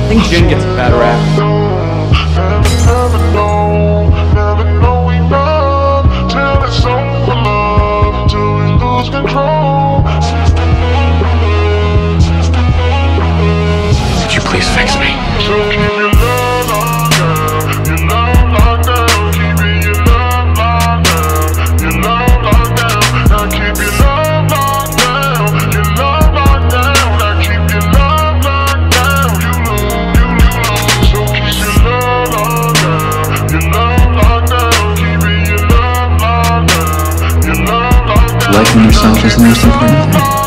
I think Jin gets a bad rap. Could you please fix me? Liking yourself is the most important thing.